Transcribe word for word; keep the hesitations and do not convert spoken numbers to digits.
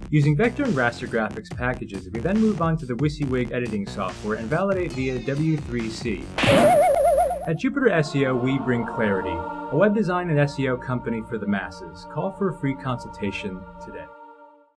Using vector and raster graphics packages, we then move on to the WYSIWYG editing software and validate via W three C. At Jupiter S E O, we bring clarity, a web design and S E O company for the masses. Call for a free consultation today.